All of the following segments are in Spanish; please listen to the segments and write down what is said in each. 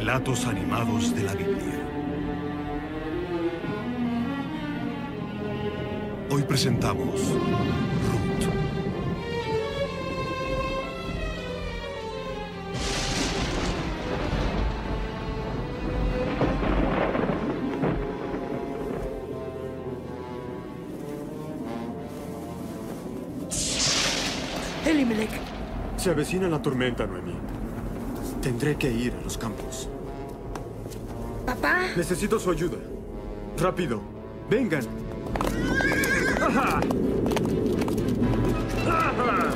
Relatos animados de la Biblia. Hoy presentamos Ruth. Elimelech. Se avecina la tormenta, Noemí. Tendré que ir a los campos. ¿Papá? Necesito su ayuda. Rápido. Vengan. ¡Ajá! ¡Ajá!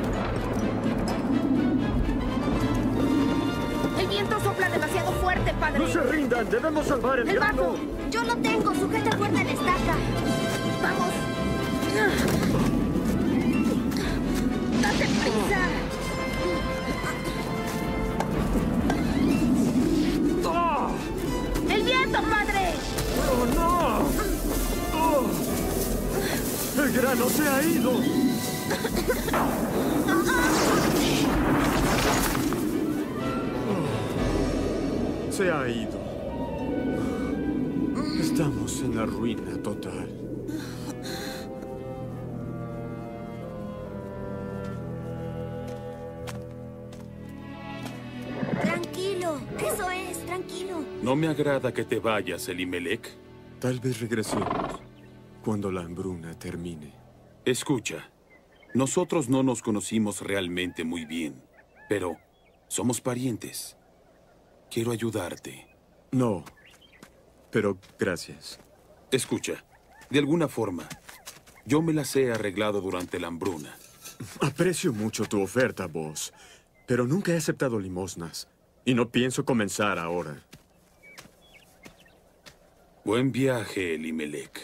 El viento sopla demasiado fuerte, padre. ¡No se rindan! ¡Debemos salvar el ¡El grano! barco! Yo lo tengo. Sujeta fuerte la estaca. ¡Vamos! ¡Date prisa! ¡Oh! ¡El viento, padre! ¡Oh, no! ¡Oh! ¡El grano se ha ido! Oh, se ha ido. Estamos en la ruina total. Tranquilo. Eso es, tranquilo. No me agrada que te vayas, Elimelech. Tal vez regresemos cuando la hambruna termine. Escucha, nosotros no nos conocimos realmente muy bien, pero somos parientes. Quiero ayudarte. No, pero gracias. Escucha, de alguna forma, yo me las he arreglado durante la hambruna. Aprecio mucho tu oferta, Boss, pero nunca he aceptado limosnas y no pienso comenzar ahora. Buen viaje, Elimelech.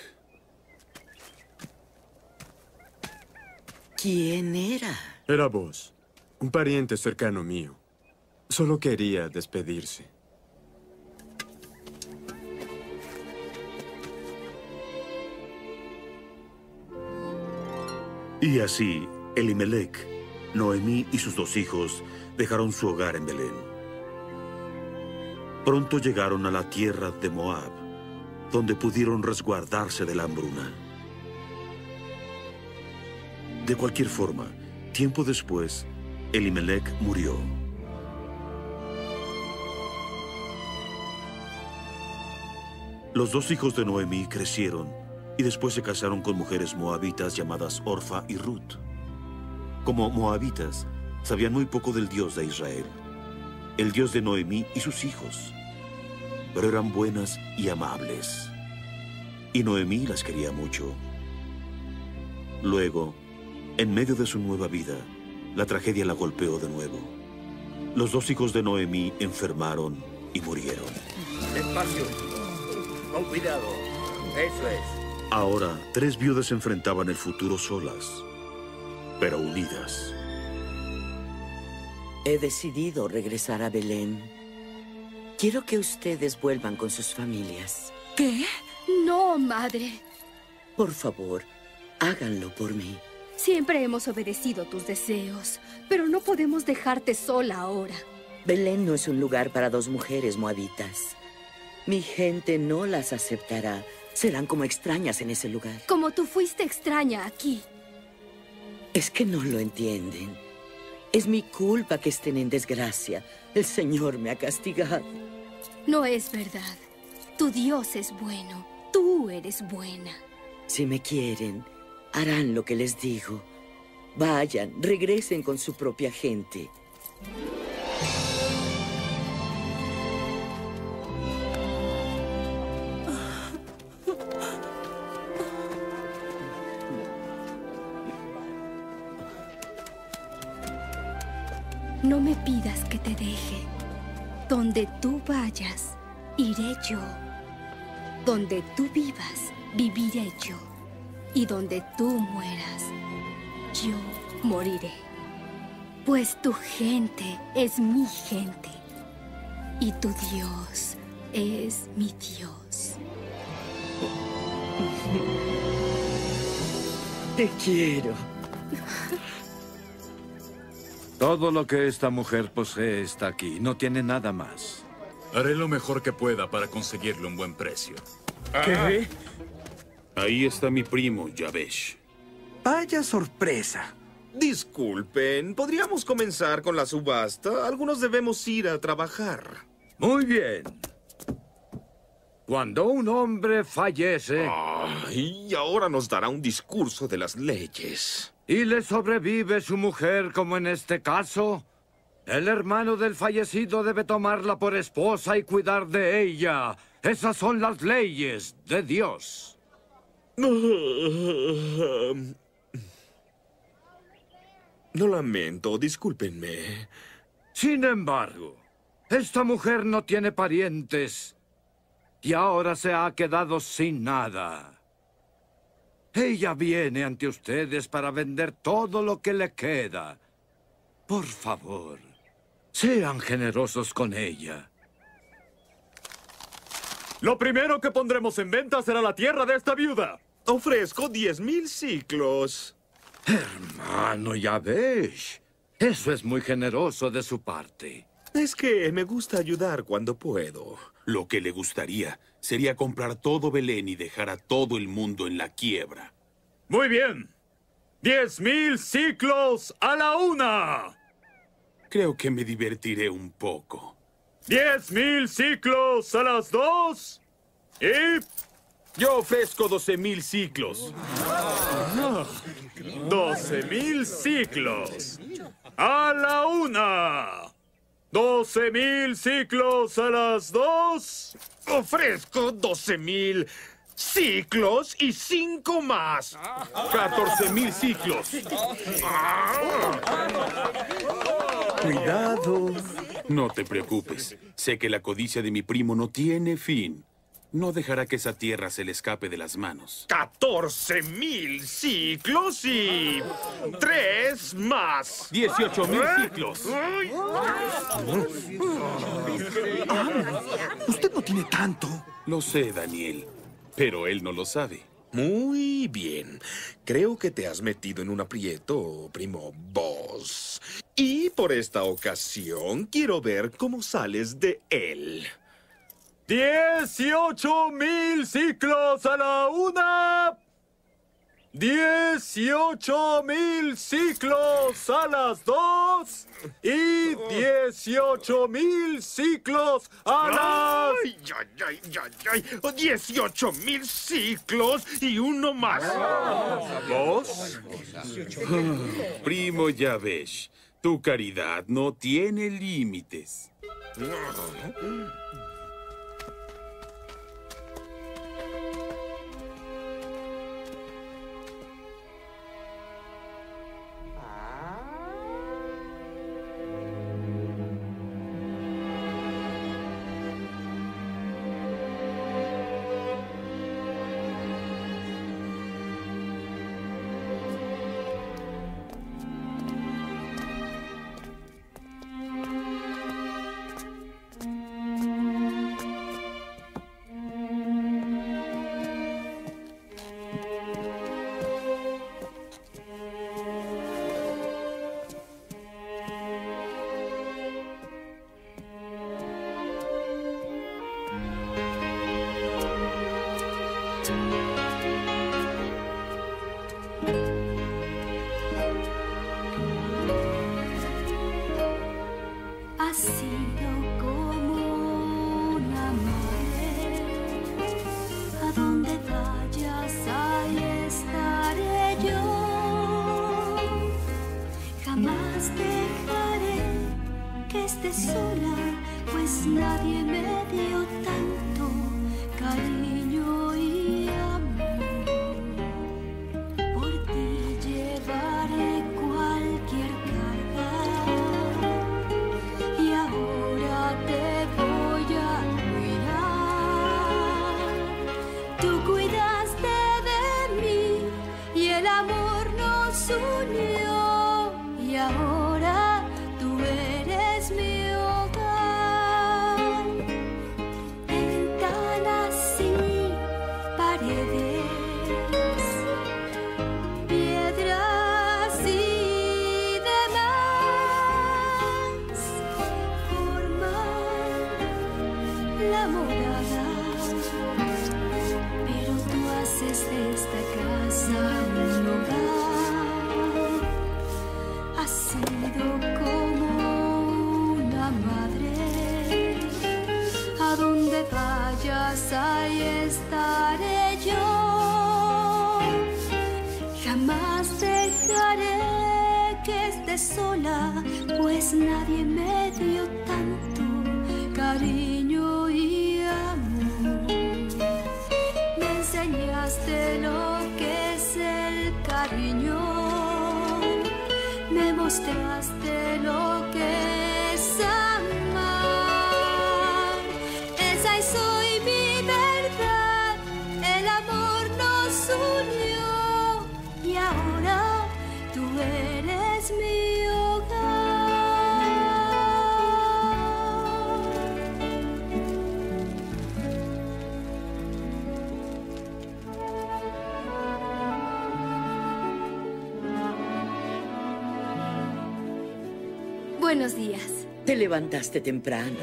¿Quién era? Era Boss, un pariente cercano mío. Solo quería despedirse. Y así, Elimelech, Noemí y sus 2 hijos dejaron su hogar en Belén. Pronto llegaron a la tierra de Moab, donde pudieron resguardarse de la hambruna. De cualquier forma, tiempo después, Elimelech murió. Los 2 hijos de Noemí crecieron y después se casaron con mujeres moabitas llamadas Orfa y Ruth. Como moabitas, sabían muy poco del Dios de Israel, el Dios de Noemí y sus hijos, pero eran buenas y amables. Y Noemí las quería mucho. Luego, en medio de su nueva vida, la tragedia la golpeó de nuevo. Los 2 hijos de Noemí enfermaron y murieron. Despacio. Con cuidado. Eso es. Ahora, 3 viudas enfrentaban el futuro solas, pero unidas. He decidido regresar a Belén. Quiero que ustedes vuelvan con sus familias. ¿Qué? No, madre. Por favor, háganlo por mí. Siempre hemos obedecido tus deseos, pero no podemos dejarte sola ahora. Belén no es un lugar para 2 mujeres moabitas. Mi gente no las aceptará. Serán como extrañas en ese lugar. Como tú fuiste extraña aquí. Es que no lo entienden. Es mi culpa que estén en desgracia. El Señor me ha castigado. No es verdad. Tu Dios es bueno. Tú eres buena. Si me quieren, harán lo que les digo. Vayan, regresen con su propia gente. No me pidas que te deje. Donde tú vayas, iré yo. Donde tú vivas, viviré yo. Y donde tú mueras, yo moriré. Pues tu gente es mi gente. Y tu Dios es mi Dios. Te quiero. Todo lo que esta mujer posee está aquí. No tiene nada más. Haré lo mejor que pueda para conseguirle un buen precio. ¿Qué? Ahí está mi primo, Yavesh. Vaya sorpresa. Disculpen, ¿podríamos comenzar con la subasta? Algunos debemos ir a trabajar. Muy bien. Cuando un hombre fallece... Y ahora nos dará un discurso de las leyes. ¿Y le sobrevive su mujer, como en este caso? El hermano del fallecido debe tomarla por esposa y cuidar de ella. Esas son las leyes de Dios. Lo lamento, discúlpenme. Sin embargo, esta mujer no tiene parientes y ahora se ha quedado sin nada. Ella viene ante ustedes para vender todo lo que le queda. Por favor, sean generosos con ella. Lo primero que pondremos en venta será la tierra de esta viuda. Ofrezco 10,000 ciclos. Hermano Yavesh, eso es muy generoso de su parte. Es que me gusta ayudar cuando puedo. Lo que le gustaría sería comprar todo Belén y dejar a todo el mundo en la quiebra. Muy bien. 10,000 ciclos a la una. Creo que me divertiré un poco. 10,000 ciclos a las 2. Y... Yo ofrezco 12,000 ciclos. 12,000 ciclos a la una. 12,000 ciclos a las 2. Ofrezco 12,000 ciclos y 5 más. 14,000 ciclos. Cuidado. No te preocupes. Sé que la codicia de mi primo no tiene fin. No dejará que esa tierra se le escape de las manos. 14,000 ciclos y 3 más. 18,000 ciclos. Usted no tiene tanto. Lo sé, Daniel, pero él no lo sabe. Muy bien. Creo que te has metido en un aprieto, primo Boss. Y por esta ocasión quiero ver cómo sales de él. 18,000 ciclos a la una. 18,000 ciclos a las 2. Y 18,000 ciclos a las... ¡Ay, ay, ay, ay, ay! 18,000 ciclos y uno más. ¿Vos? Primo Yavesh, tu caridad no tiene límites. Has sido como una madre, a donde vayas ahí estaré yo. Jamás dejaré que estés sola, pues nadie me dio tanto cariño y amor. Por ti llevaré cualquier carga. Y ahora te voy a cuidar. Tú cuidaste de mí y el amor nos unió. Y ahora tú eres mi hogar. Ventanas y paredes, piedras y demás forman Haz de esta casa un hogar. Has sido como una madre. A donde vayas, ahí estaré yo. Jamás dejaré que estés sola, pues nadie me dio tanto cariño y amor. Me enseñaste lo que es el cariño, me mostraste lo que es amar. Esa y soy mi verdad, el amor nos unió y ahora tú eres mi hogar. Buenos días. Te levantaste temprano.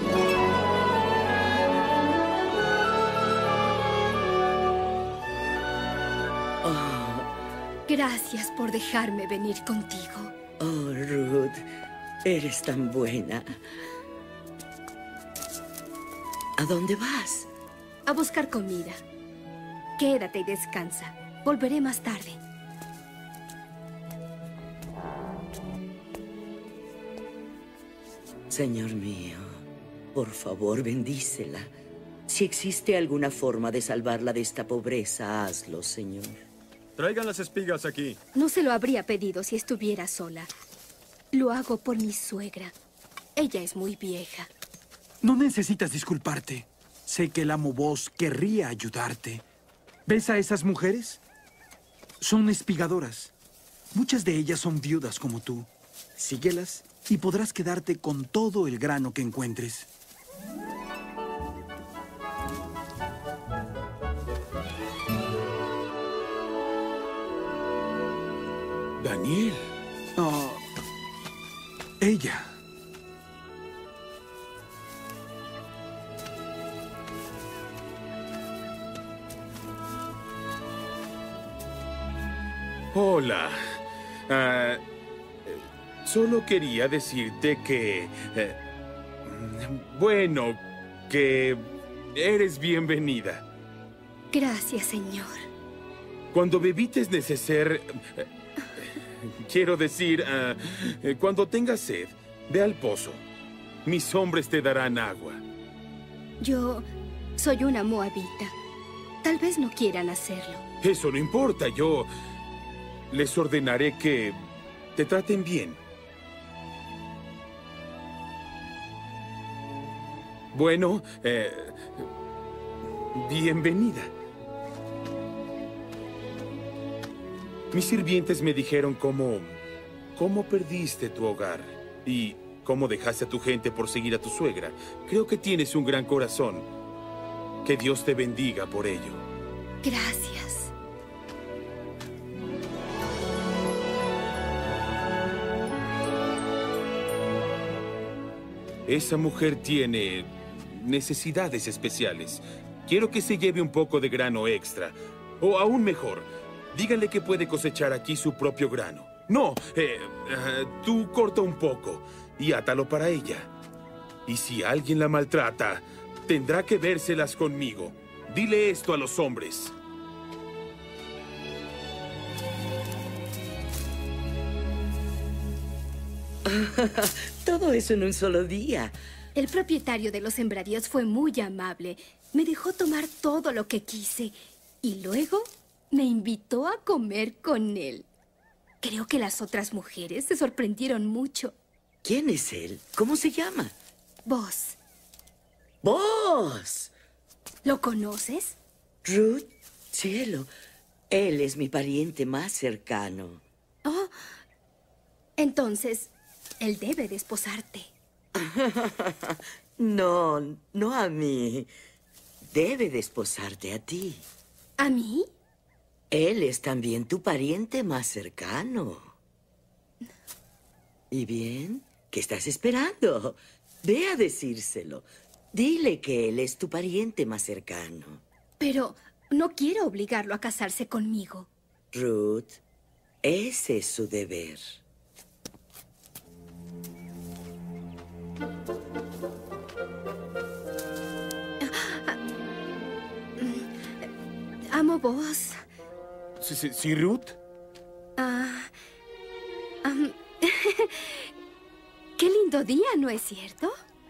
Gracias por dejarme venir contigo. Oh, Ruth, eres tan buena. ¿A dónde vas? A buscar comida. Quédate y descansa. Volveré más tarde. Señor mío, por favor, bendícela. Si existe alguna forma de salvarla de esta pobreza, hazlo, Señor. Traigan las espigas aquí. No se lo habría pedido si estuviera sola. Lo hago por mi suegra. Ella es muy vieja. No necesitas disculparte. Sé que el amo Boss querría ayudarte. ¿Ves a esas mujeres? Son espigadoras. Muchas de ellas son viudas como tú. Síguelas y podrás quedarte con todo el grano que encuentres. Daniel. Oh, ella. Hola. Solo quería decirte que... bueno, que eres bienvenida. Gracias, señor. Cuando bebites neceser... quiero decir, cuando tengas sed, ve al pozo. Mis hombres te darán agua. Yo soy una moabita. Tal vez no quieran hacerlo. Eso no importa. Yo les ordenaré que te traten bien. Bueno, bienvenida. Mis sirvientes me dijeron cómo perdiste tu hogar y cómo dejaste a tu gente por seguir a tu suegra. Creo que tienes un gran corazón. Que Dios te bendiga por ello. Gracias. Esa mujer tiene necesidades especiales. Quiero que se lleve un poco de grano extra. O aún mejor, díganle que puede cosechar aquí su propio grano. No, tú corta un poco y átalo para ella. Y si alguien la maltrata, tendrá que vérselas conmigo. Dile esto a los hombres. Todo eso en un solo día. El propietario de los sembradíos fue muy amable. Me dejó tomar todo lo que quise. Y luego me invitó a comer con él. Creo que las otras mujeres se sorprendieron mucho. ¿Quién es él? ¿Cómo se llama? Vos. ¡Vos! ¿Lo conoces? Ruth, cielo. Él es mi pariente más cercano. Oh, entonces, él debe desposarte. No, no a mí. Debe desposarte a ti. ¿A mí? Él es también tu pariente más cercano. ¿Y bien? ¿Qué estás esperando? Ve a decírselo. Dile que él es tu pariente más cercano. Pero No quiero obligarlo a casarse conmigo. Ruth, ese es su deber. Amo vos. ¿Sí, Ruth? Qué lindo día, ¿no es cierto?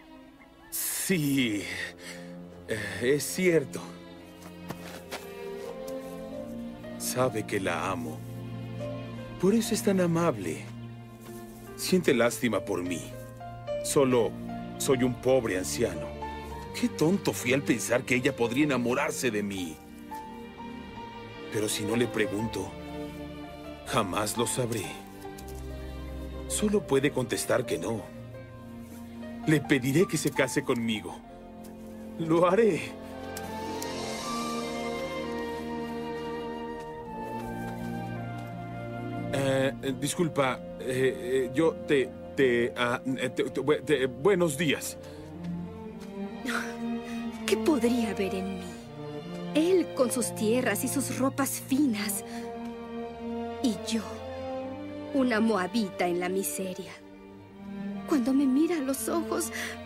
Sí, es cierto. Sabe que la amo. Por eso es tan amable. Siente lástima por mí. Solo soy un pobre anciano. Qué tonto fui al pensar que ella podría enamorarse de mí. Pero si no le pregunto, jamás lo sabré. Solo puede contestar que no. Le pediré que se case conmigo. Lo haré. Disculpa, yo buenos días. ¿Qué podría ver en mí? Él con sus tierras y sus ropas finas. Y yo, una moabita en la miseria. Cuando me mira a los ojos,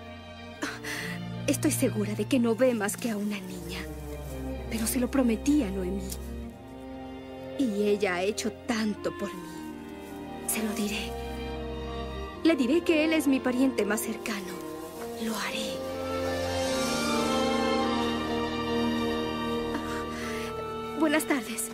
estoy segura de que no ve más que a una niña. Pero se lo prometí a Noemí. Y ella ha hecho tanto por mí. Se lo diré. Le diré que él es mi pariente más cercano. Lo haré. Buenas tardes.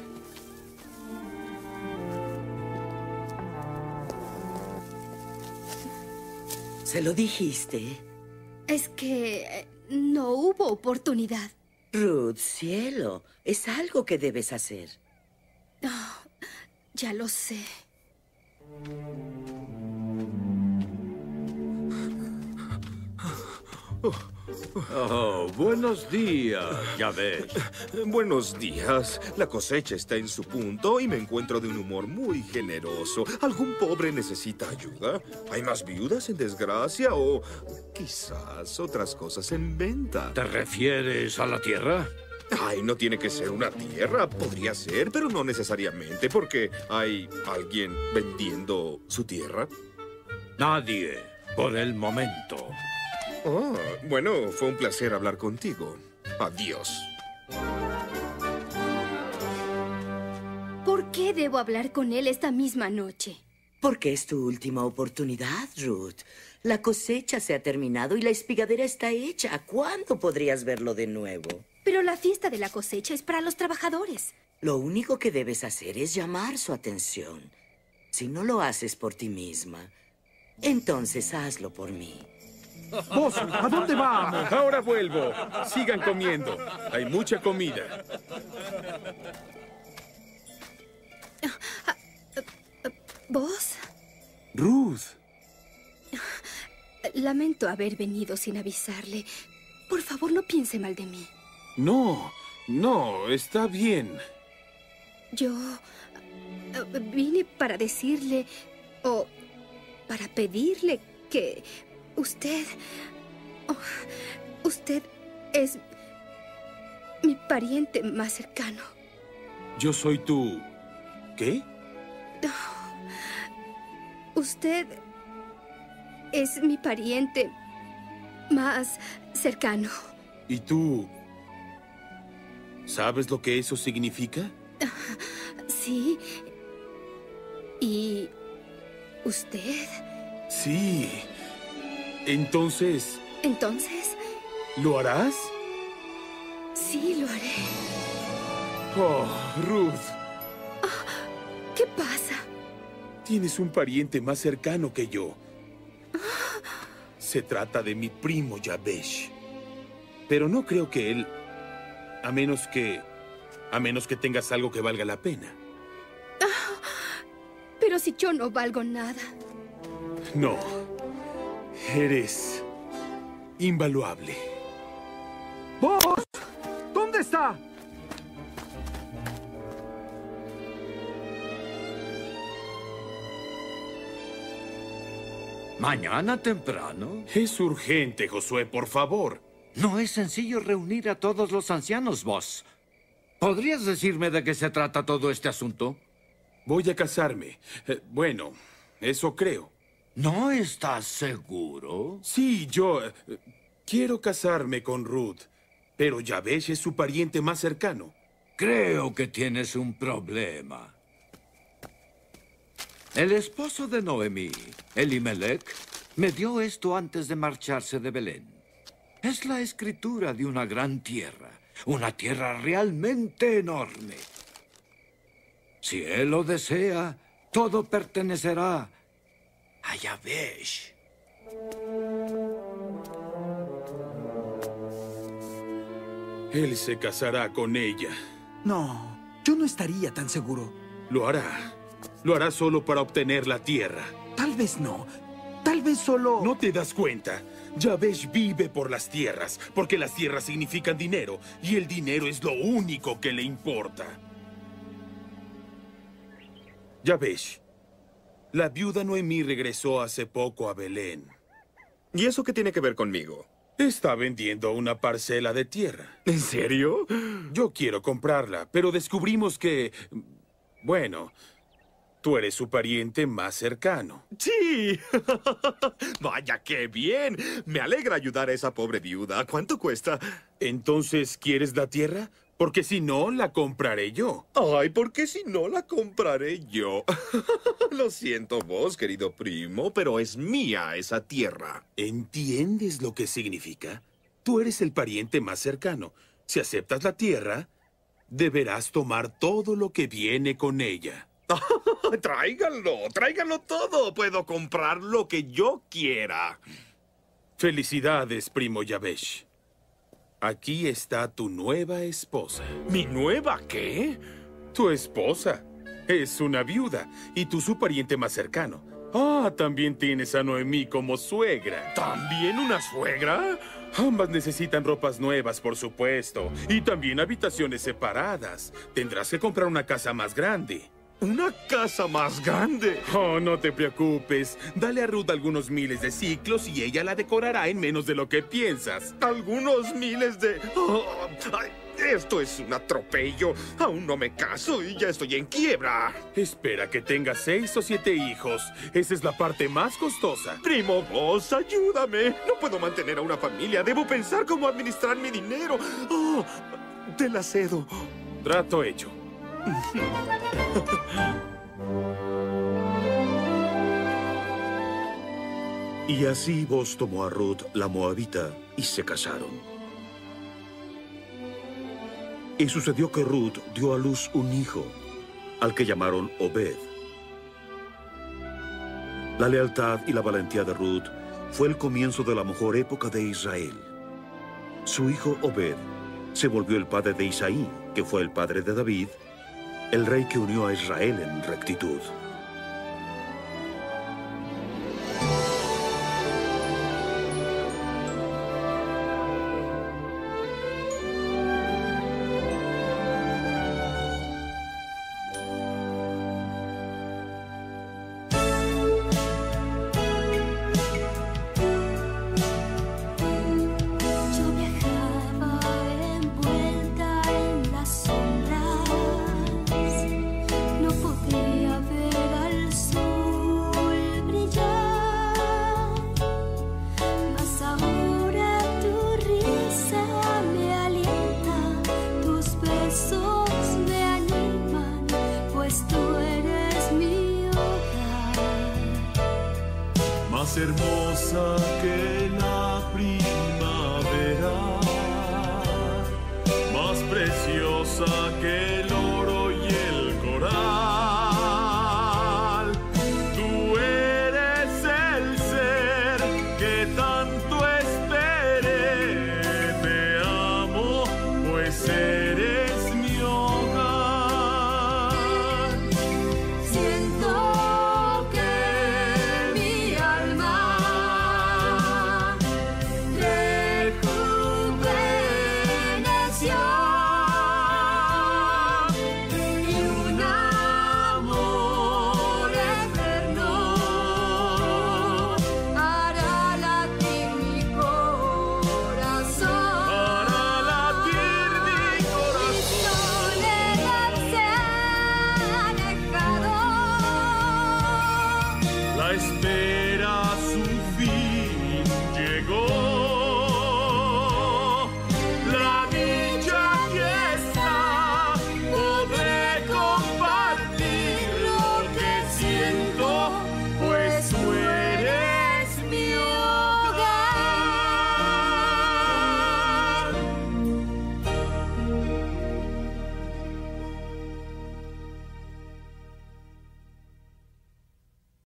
¿Se lo dijiste? Es que no hubo oportunidad. Ruth, cielo, es algo que debes hacer. Oh, ya lo sé. Oh, buenos días, ya ves. Buenos días. La cosecha está en su punto y me encuentro de un humor muy generoso. ¿Algún pobre necesita ayuda? ¿Hay más viudas en desgracia o quizás otras cosas en venta? ¿Te refieres a la tierra? Ay, no tiene que ser una tierra. Podría ser, pero no necesariamente, porque ¿hay alguien vendiendo su tierra? Nadie, por el momento. Oh, bueno, fue un placer hablar contigo. Adiós. ¿Por qué debo hablar con él esta misma noche? Porque es tu última oportunidad, Ruth. La cosecha se ha terminado y la espigadera está hecha. ¿Cuándo podrías verlo de nuevo? Pero la fiesta de la cosecha es para los trabajadores. Lo único que debes hacer es llamar su atención. Si no lo haces por ti misma, entonces hazlo por mí. Vos, ¿a dónde vamos? Ahora vuelvo. Sigan comiendo. Hay mucha comida. ¿Vos? Ruth. Lamento haber venido sin avisarle. Por favor, no piense mal de mí. No, está bien. Yo vine para decirle, o para pedirle que usted es mi pariente más cercano. Yo soy tu... ¿qué? Usted es mi pariente más cercano. ¿Y tú? ¿Sabes lo que eso significa? Sí. ¿Y usted? Sí. Entonces... ¿Entonces? ¿Lo harás? Sí, lo haré. Oh, Ruth. ¿Qué pasa? Tienes un pariente más cercano que yo. Se trata de mi primo Yabesh. Pero no creo que él... A menos que tengas algo que valga la pena. Pero si yo no valgo nada. No. Eres... invaluable. ¡Vos! ¿Dónde está? ¿Mañana temprano? Es urgente, Josué, por favor. No es sencillo reunir a todos los ancianos, vos. ¿Podrías decirme de qué se trata todo este asunto? Voy a casarme. Bueno, eso creo. ¿No estás seguro? Sí, yo quiero casarme con Ruth, pero Yabesh es su pariente más cercano. Creo que tienes un problema. El esposo de Noemí, Elimelech, me dio esto antes de marcharse de Belén. Es la escritura de una gran tierra, una tierra realmente enorme. Si él lo desea, todo pertenecerá a Yabesh. Él se casará con ella. No, yo no estaría tan seguro. Lo hará. Lo hará solo para obtener la tierra. Tal vez no. Tal vez solo... ¿No te das cuenta? Yabesh vive por las tierras, porque las tierras significan dinero, y el dinero es lo único que le importa. Yabesh, la viuda Noemí regresó hace poco a Belén. ¿Y eso qué tiene que ver conmigo? Está vendiendo una parcela de tierra. ¿En serio? Yo quiero comprarla, pero descubrimos que... Bueno, tú eres su pariente más cercano. ¡Sí! ¡Vaya, qué bien! Me alegra ayudar a esa pobre viuda. ¿Cuánto cuesta? Entonces, ¿quieres la tierra? Porque si no, la compraré yo. Ay, ¿por qué si no la compraré yo? Lo siento vos, querido primo, pero es mía esa tierra. ¿Entiendes lo que significa? Tú eres el pariente más cercano. Si aceptas la tierra, deberás tomar todo lo que viene con ella. Tráiganlo todo. Puedo comprar lo que yo quiera. Felicidades, primo Yabesh. Aquí está tu nueva esposa. ¿Mi nueva qué? Tu esposa. Es una viuda y tú su pariente más cercano. Ah, también tienes a Noemí como suegra. ¿También una suegra? Ambas necesitan ropas nuevas, por supuesto. Y también habitaciones separadas. Tendrás que comprar una casa más grande. ¿Una casa más grande? Oh, no te preocupes. Dale a Ruth algunos miles de ciclos y ella la decorará en menos de lo que piensas. ¿Algunos miles de...? Oh, ay, esto es un atropello. Aún no me caso y ya estoy en quiebra. Espera que tengas 6 o 7 hijos. Esa es la parte más costosa. Primo, vos, ayúdame. No puedo mantener a una familia. Debo pensar cómo administrar mi dinero. Oh, te la cedo. Trato hecho. Y así Booz tomó a Ruth, la moabita, y se casaron. Y sucedió que Ruth dio a luz un hijo, al que llamaron Obed. La lealtad y la valentía de Ruth fue el comienzo de la mejor época de Israel. Su hijo Obed se volvió el padre de Isaí, que fue el padre de David, el rey que unió a Israel en rectitud. Más hermosa que la primavera.